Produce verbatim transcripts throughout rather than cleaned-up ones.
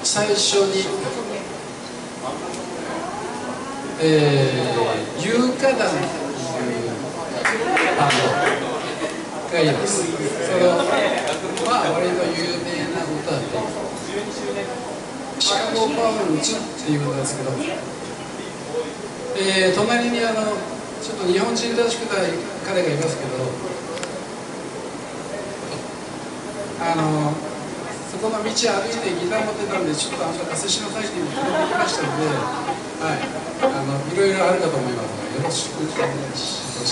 最初に、えー、有価団というバンドがいます。そのまあ割と有名な歌でシカゴパウンズっていうことですけど、えー、隣にあのちょっと日本人らしくない彼がいますけど、あのそこの道歩いてギター持ってたんで、ちょっとあんた貸しなさいっていうのを連れてきましたので、はい、あのいろいろあるかと思いますので、よろしくお願いします。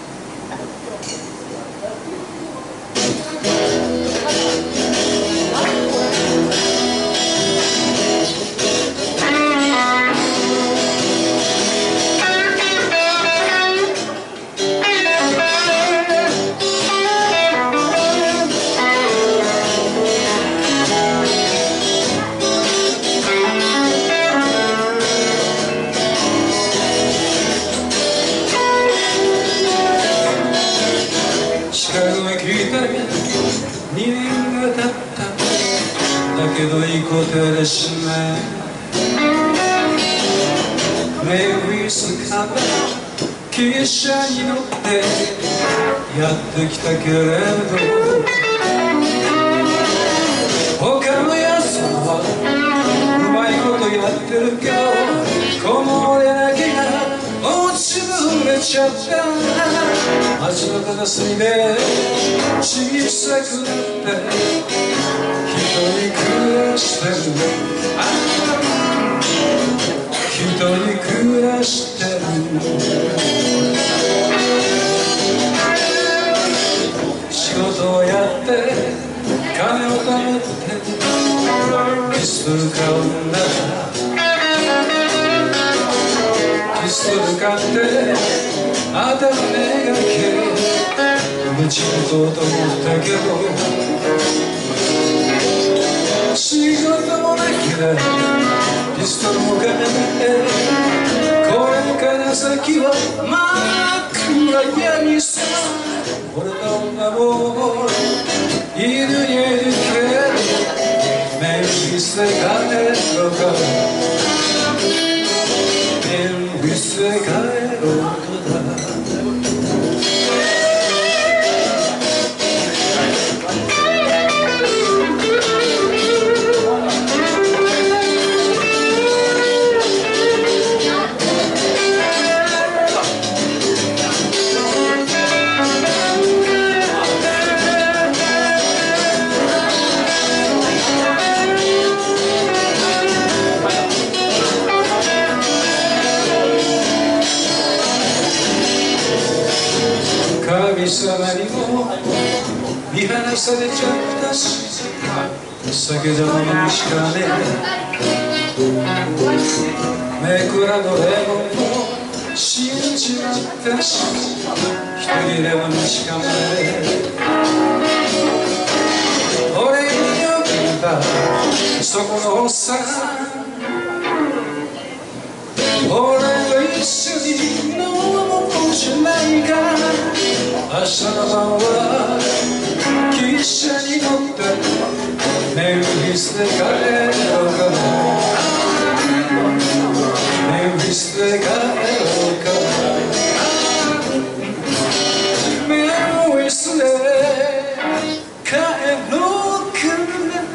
にねんが経っただけどいいことだしないレイウィスカバ汽車に乗ってやってきたけれど、他のやつはうまいことやってるけど、この俺だけが落ちぶれちゃった。街の片隅で小さくなって一人暮らしてる、一人暮らしてる。仕事をやって金を貯めてピストル買うんだ。ピストル買って頭めがけ打ち打とうと思ったけど、仕事もなきゃピストルも買えて、これから先は真っ暗闇さ。俺と女も犬にいるけどメンフィスで帰ろうか、メンフィスで帰ろうかだ。神様にも見放されちゃったし、酒飲みにしかねえ、めくらのレモンも死んじまったし、一人レモンにしかねえ。俺に呼んだそこのおっさん、俺と一緒に飲もうじゃないか。明日の晩は汽車に乗ってメンフィスで帰ろうかな、メンフィスで帰ろうかな、メンフィスで帰ろうかな。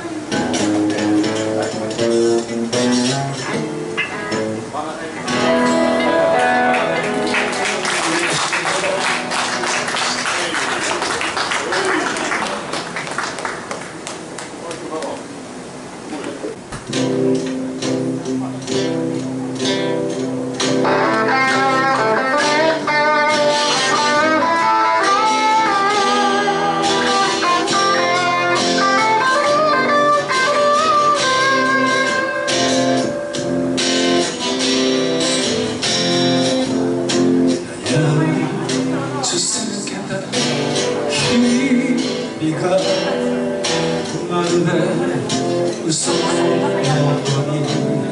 まるで嘘のように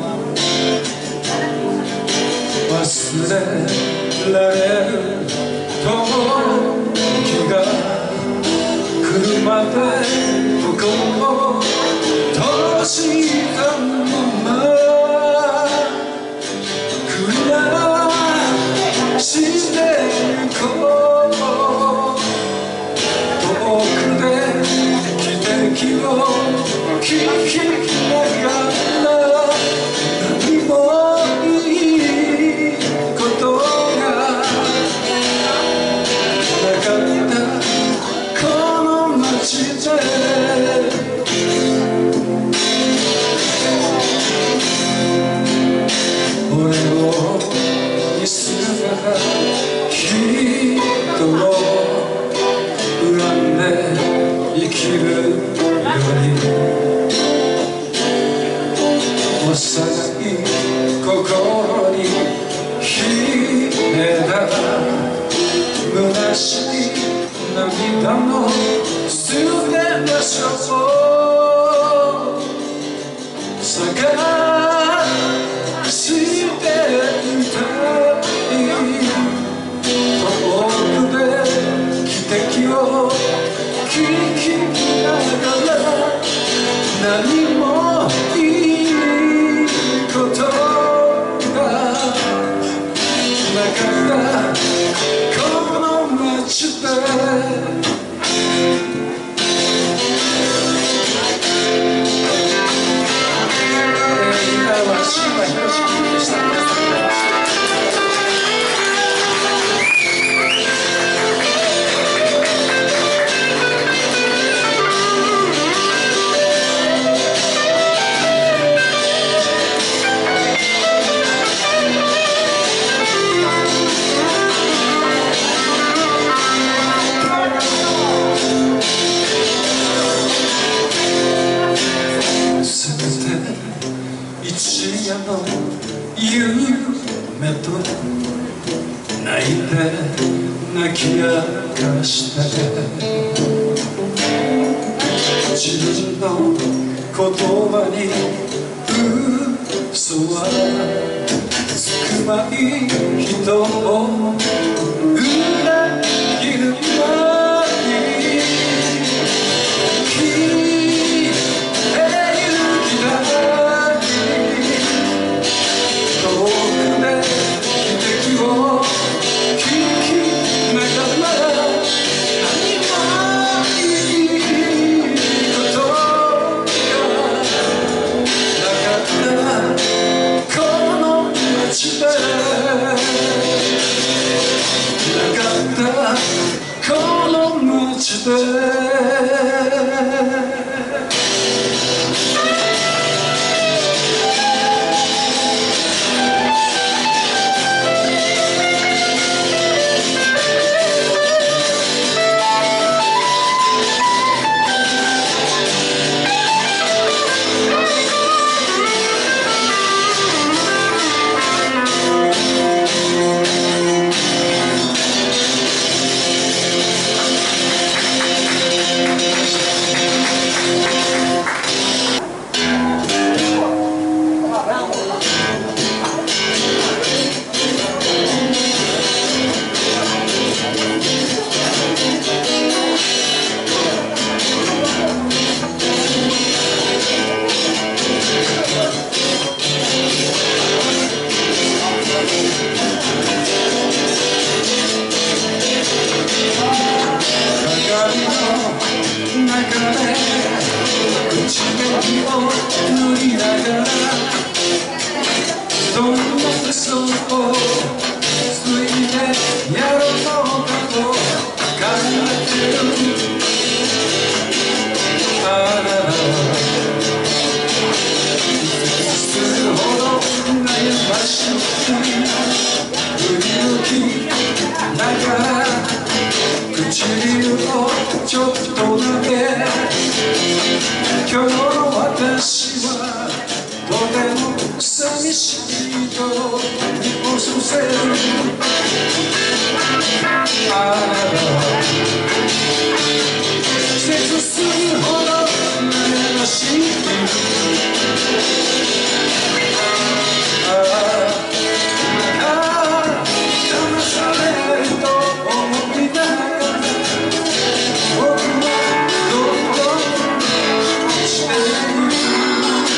忘れられる時が来るまで僕を閉じしたまま暮らしてゆこう遠くで汽笛を聴きながら何もいいことがなかったこの街で俺を見捨てた人を恨んで生きるより幼い心に秘めた虚しい涙の捨て場所を探していたい遠くで汽笛を聴きながら何もいいことがなかったこの街で一夜の夢と泣いて泣き明かして自分の言葉に嘘はつくまい人を裏切る前にこの街で口紅を塗りながらどんな嘘をついてやろうかと考えてるあなたするほど悩ましく振り向きながら唇をちょっとだけ今日の私はとても寂しいと見落とせるあなたは季節するほど悩ましいああ騙されると思いながら僕はどんどん落ちていく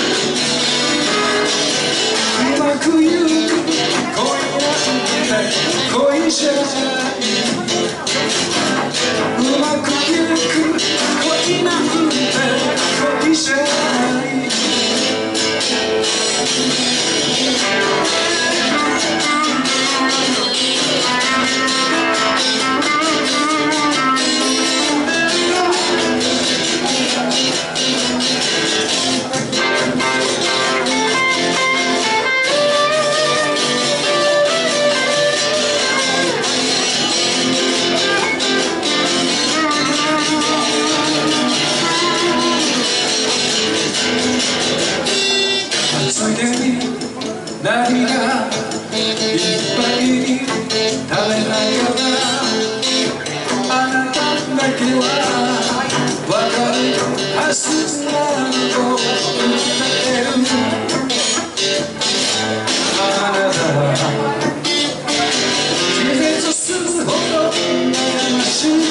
ついでに涙いっぱいに食べながらあなただけは分かるはずなのと歌ってるあなたは気絶するほど悩ましい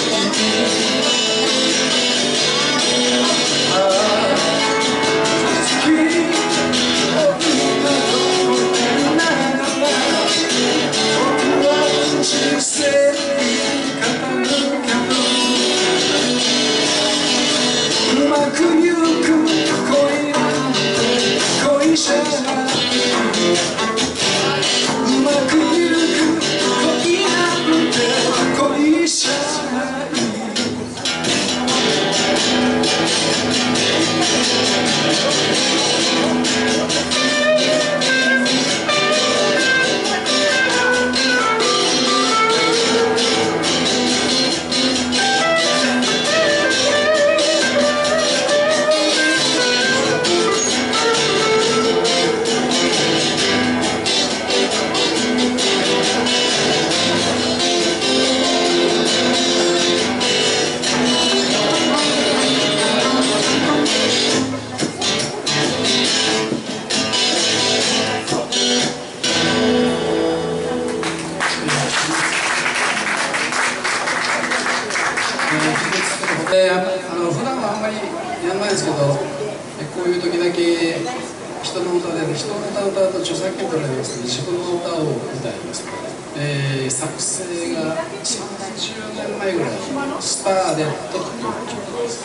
であの普段はあんまりやらないですけど、こういう時だけ人の歌で人の歌を歌うと著作権取られますので自分の歌を歌います、えー、作成がさんじゅうねんまえぐらい「スターレット」という曲です。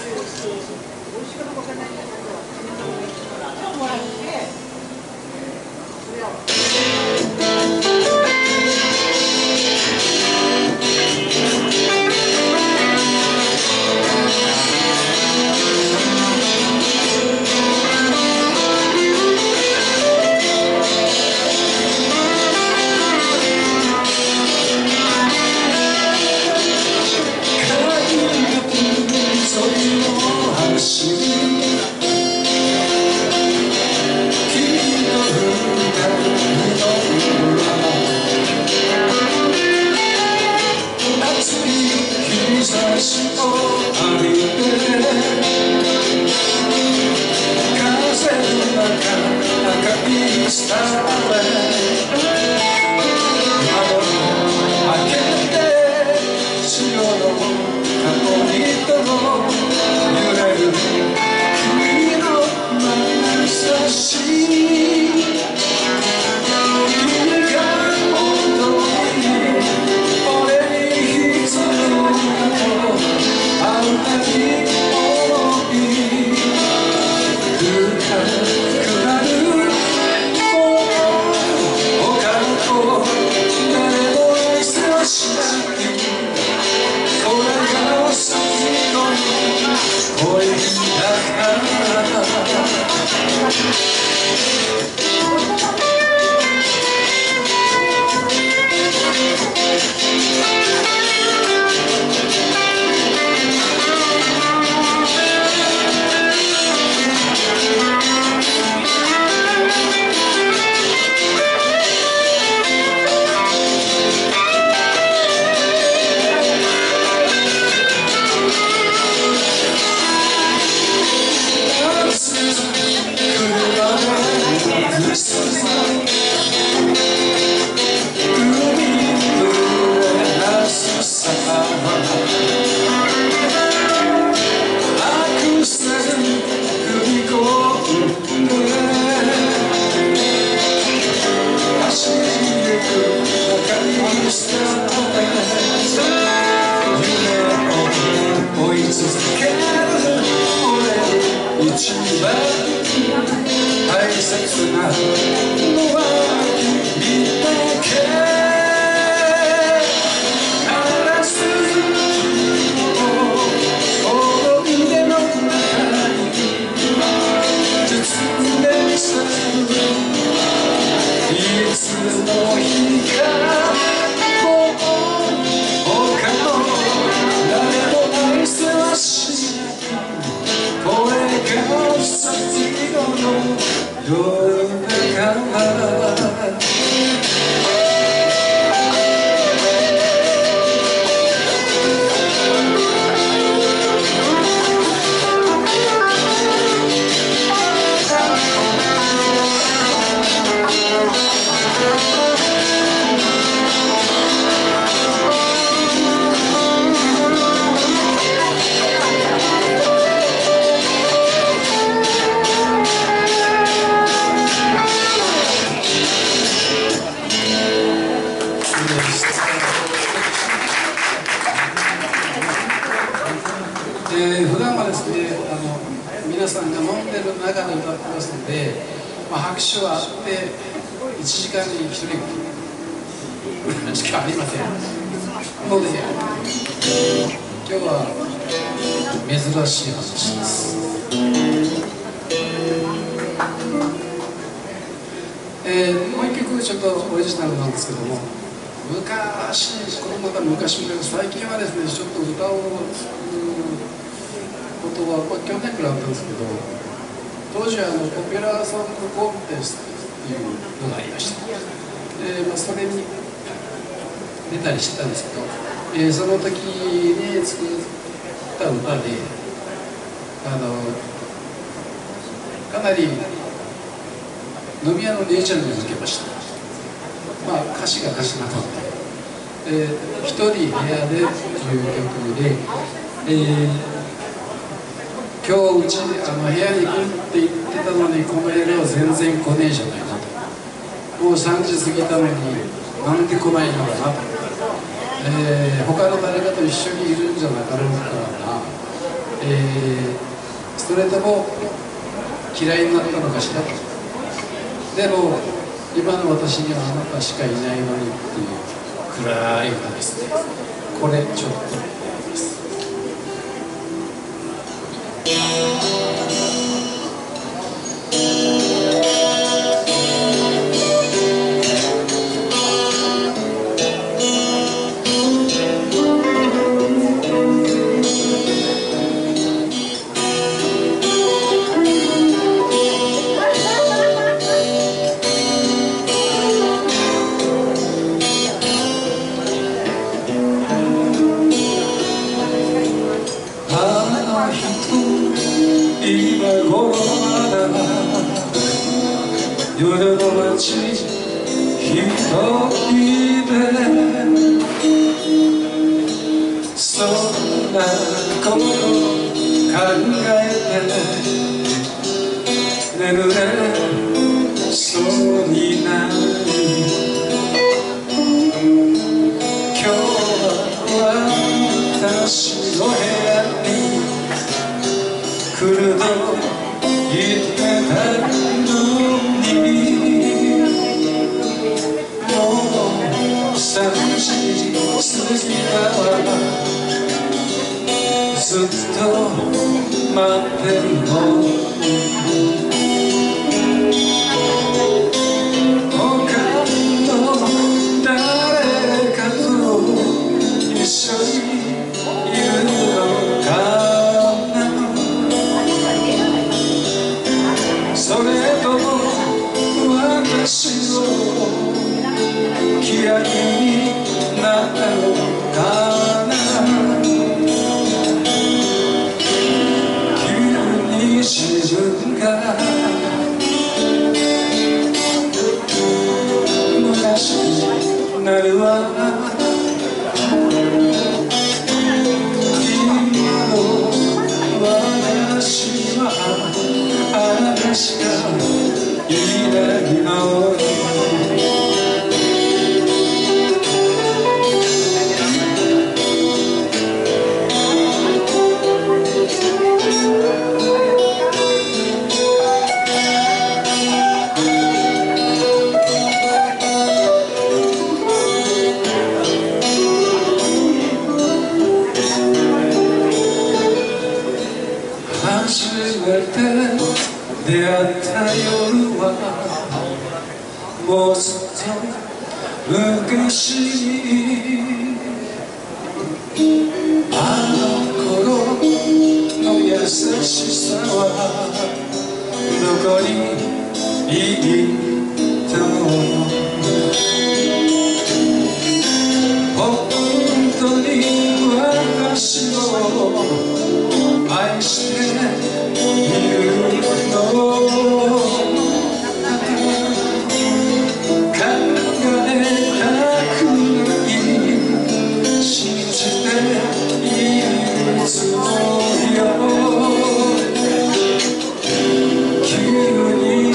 You're えー、普段はですね、あの皆さんが飲んでる中で歌ってますので、まあ、拍手はあっていちじかんにひとりしかありませんので、今日は珍しい話です。えー、もう一曲ちょっとオリジナルなんですけども、昔、このまた昔も最近はですね、ちょっと歌をことは、まあ、去年くらいあったんですけど、当時はあのポピュラーソングコンテストというのがありました。で、まあ、それに出たりしてたんですけど、えー、その時に作った歌で、あのかなり飲み屋の姉ちゃんに向けました。まあ、歌詞が歌詞なので、えー、一人部屋でという曲で、えー今日うちあの部屋に来るって言ってたのにこの部屋は全然来ねえじゃないかと。もうさんじ過ぎたのになんで来ないのかなと、えー、他の誰かと一緒にいるんじゃなかろうかな、えー、それとも嫌いになったのかしらと。でも今の私にはあなたしかいないのにっていう暗い歌ですね。これちょっと夜の街一人でそんなこと考えて眠れそうになる。今日は私の部屋に来ると言ってたのさんじ過ぎたわ。ずっと待ってるの。他の誰かと一緒にいるのかな。それとも私を嫌いになったのかな。急に自分が虚しくなるわ。今の私はあなたしかいないの。初めて出会った夜はもうずっと昔に、あの頃の優しさはどこにい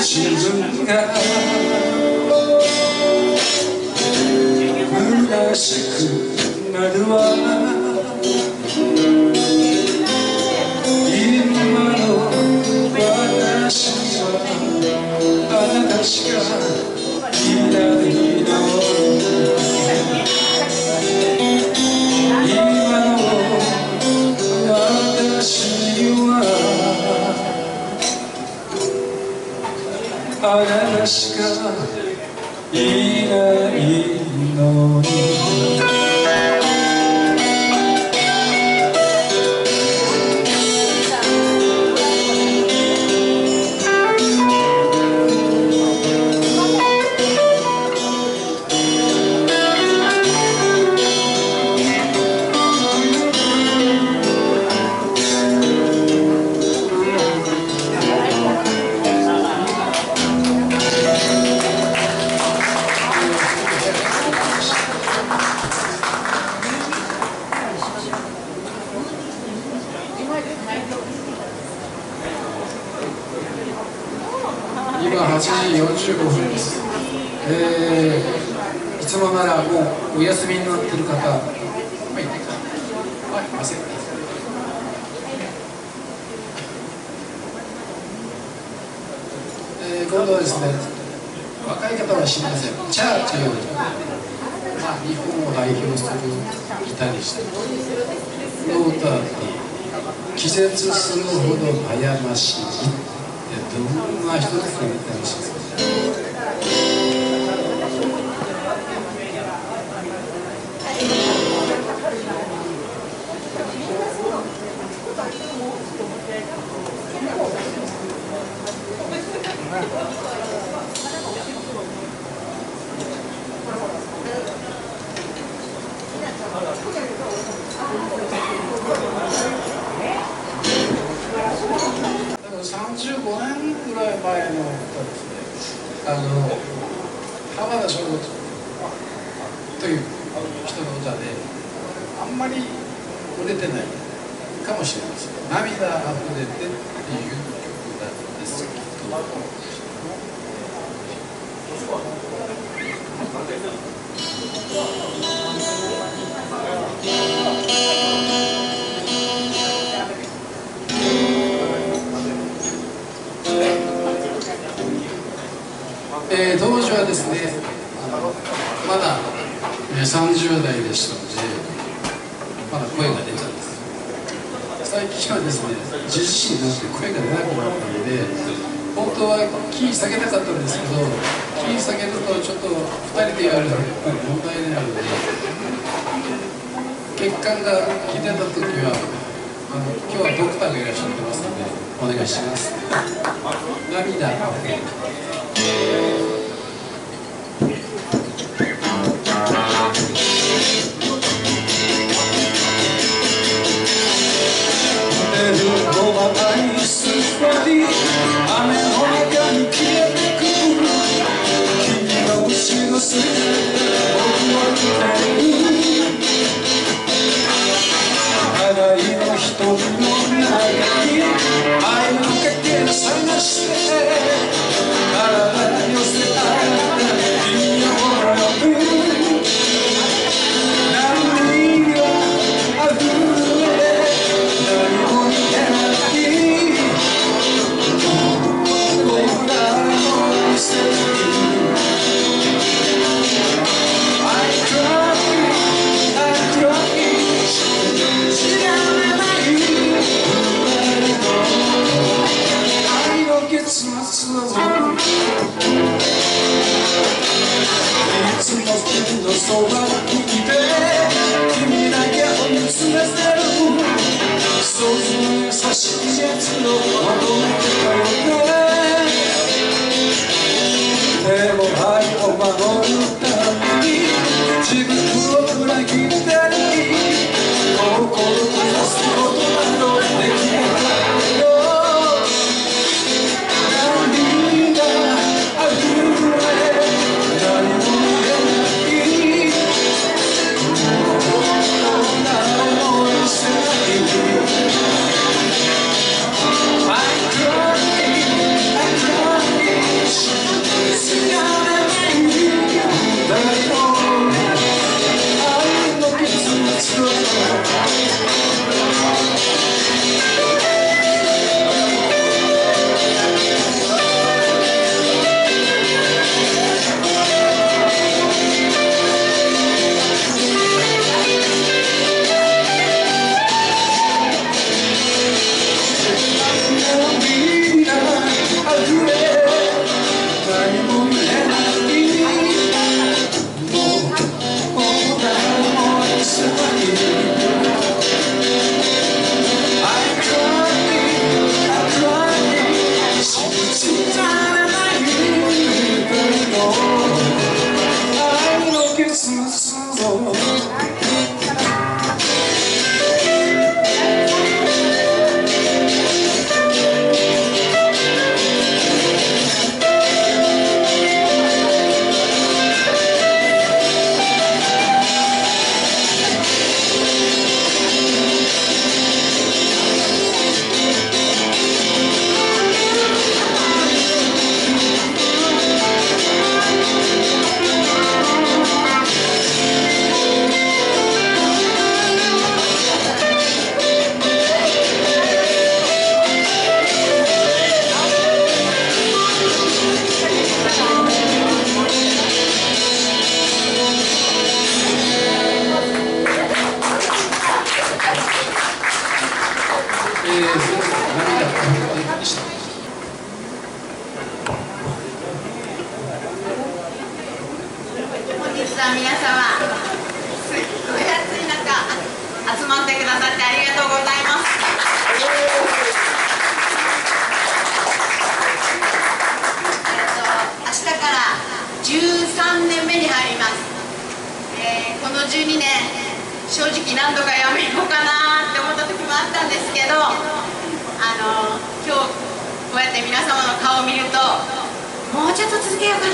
自分が虚しくなるわ今の私はあなたしかいないの今の私はあなたしかいないのに今はちじよんじゅうごふんです、えー、いつもならもうお休みになっている方、まあいないか、まあいません、えー、今度はですね、若い方は知りません、チャーという、まあ、日本を代表するギタリストの歌に気絶するほど悩ましいどんな人ですかねって話です。さんじゅうごねんぐらい前の歌ですね。あの浜田省吾という人の歌であんまり売れてないかもしれません。涙あふれてっていう曲なんですけど、えー、当時はですね、まだ、えー、さんじゅう代でしたので、まだ声が出たんです。最近はですね、じじいになって声が出なくなったので、本当はキー下げたかったんですけど、キー下げるとちょっとふたりでやると問題になるので、血管が切れた時はあの今日はドクターがいらっしゃってますのでお願いします。涙あふれる雨の中に消えてく君の後ろ姿僕は見ている互いの瞳の中に愛のかけら探して体寄せた君を呼ぶ波があふれ何も見えないそばにいて君だけを見つめてるそういう優しいやつを求めてたよねでも愛を守るために自分を裏切ってる心を閉ざすことなどできないよ涙あふれ何も言えないI'm crying, I'm crying は皆様、すっごい暑い中集まってくださってありがとうございます。えっと明日からじゅうさんねんめに入ります。えー、このじゅうにねん正直何度かやめようかなって思った時もあったんですけど、あの今日こうやって皆様の顔を見るともうちょっと続けようか